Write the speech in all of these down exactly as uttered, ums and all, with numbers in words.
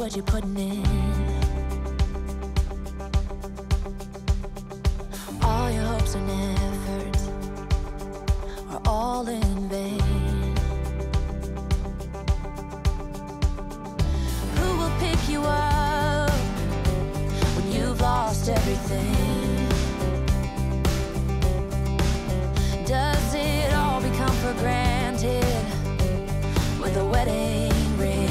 what you're putting in. All your hopes and efforts are all in vain. Who will pick you up when you've lost everything? Does it all become for granted with a wedding ring?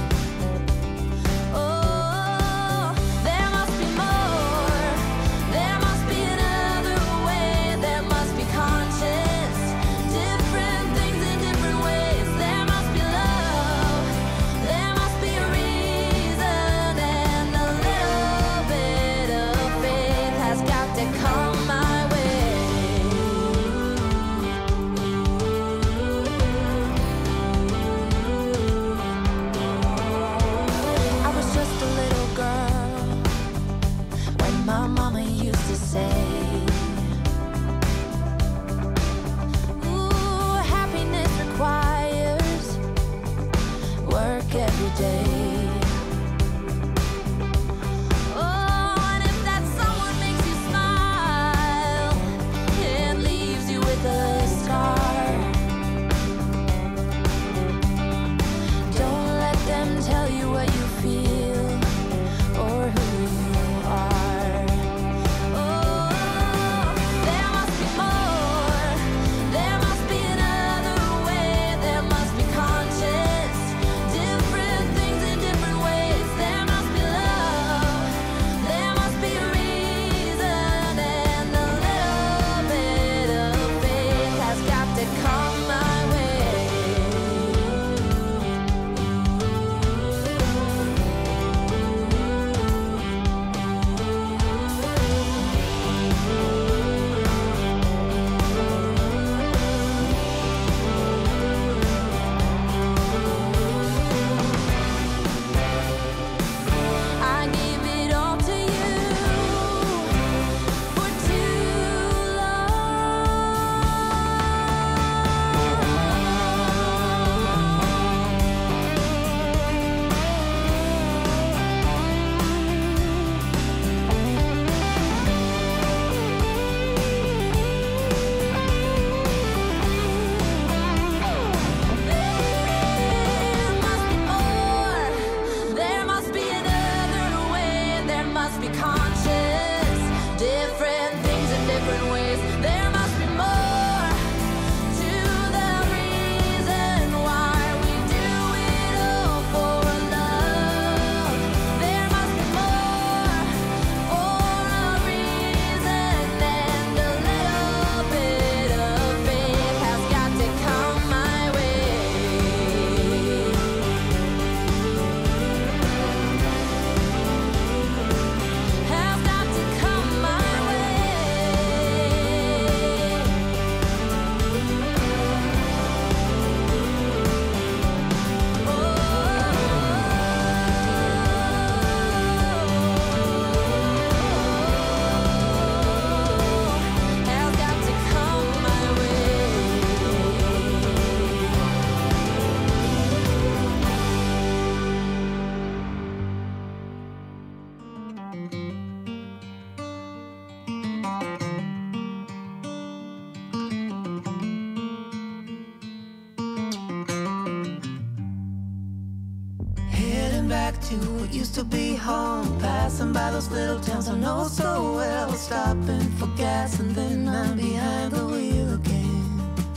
Used to be home, passing by those little towns I know so well, stopping for gas and then I'm behind the wheel again.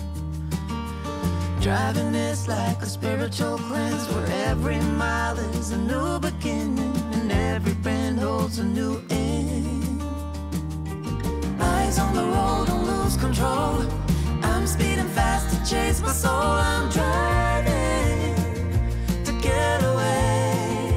Driving is like a spiritual cleanse, where every mile is a new beginning and every bend holds a new end. Eyes on the road, don't lose control. I'm speeding fast to chase my soul. I'm driving to get away,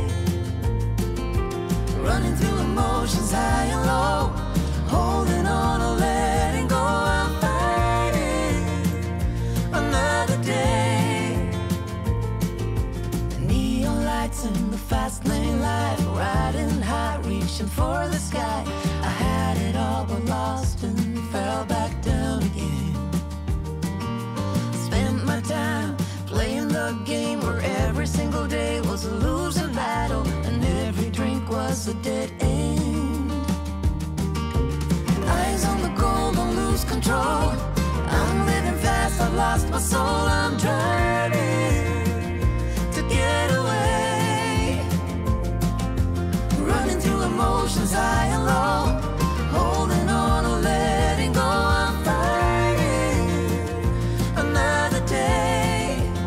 running through emotions high and low, holding on or letting go. I'm fighting another day. The neon lights in the fast lane life, riding high, reaching for the sky. I had it all but lost and fell my soul, I'm driving to get away. Running through emotions high and low, holding on or letting go, I'm fighting another day.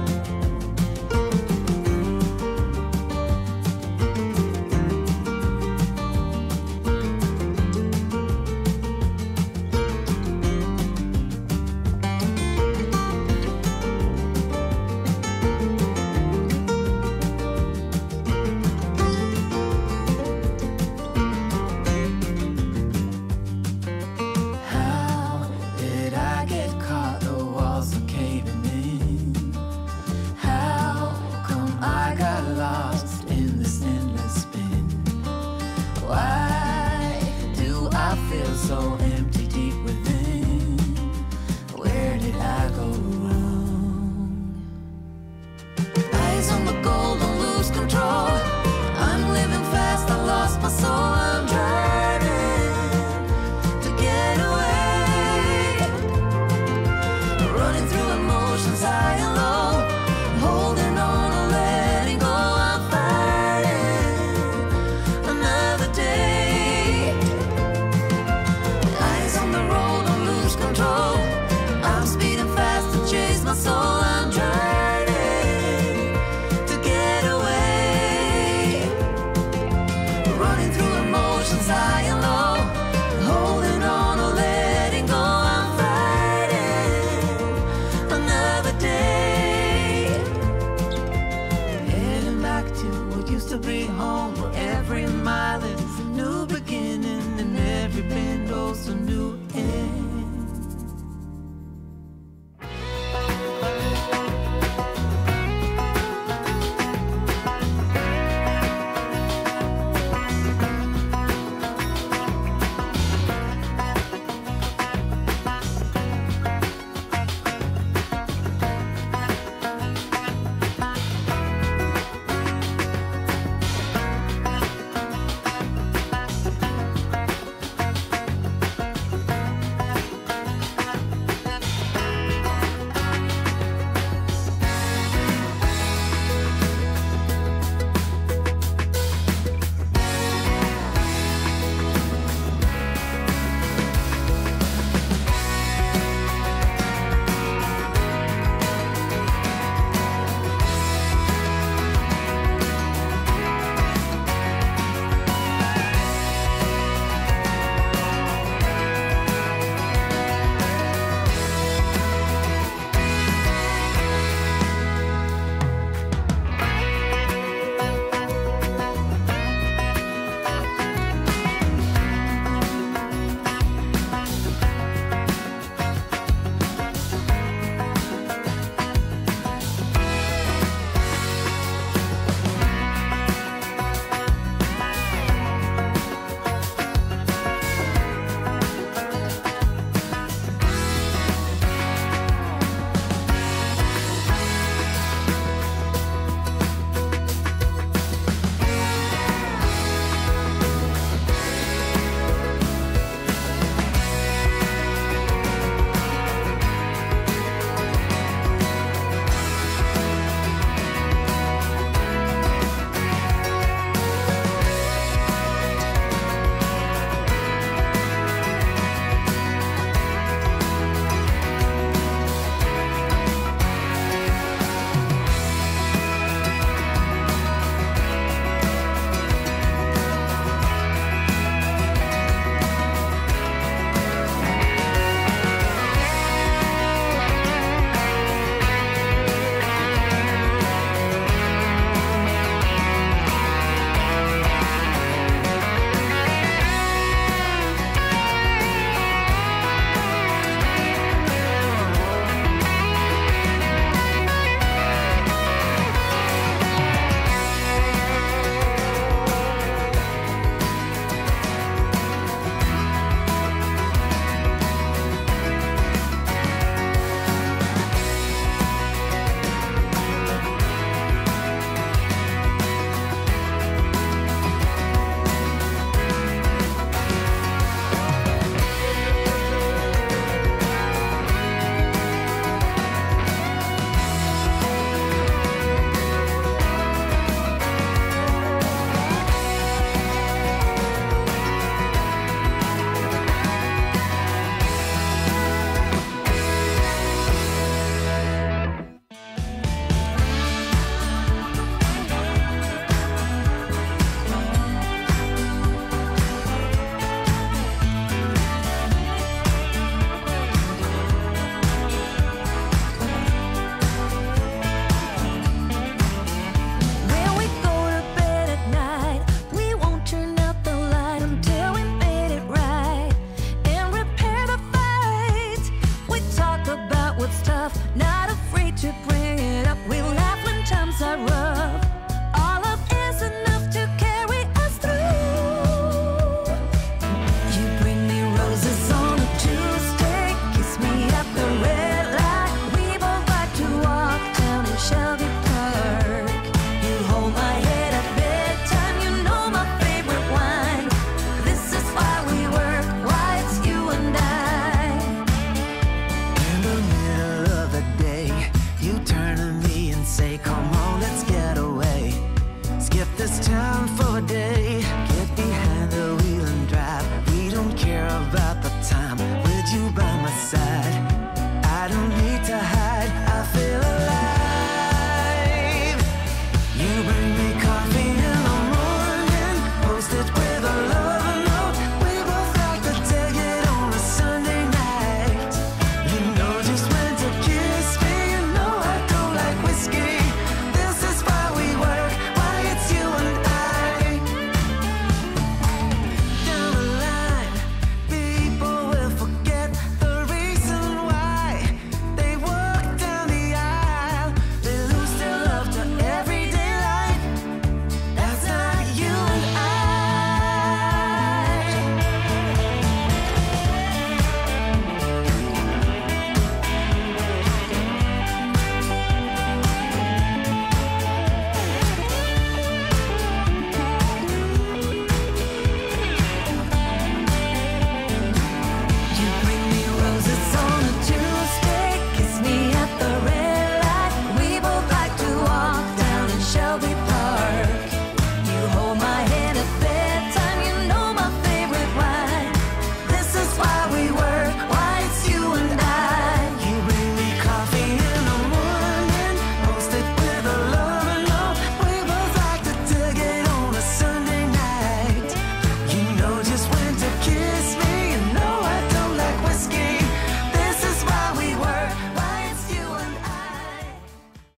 So empty deep within. Where did I go wrong? Eyes on the goal, don't lose control. I'm living fast, I lost my soul. I'm driving to get away. Running through emotions high and low, holding on or letting go, I'm fighting another day. Control.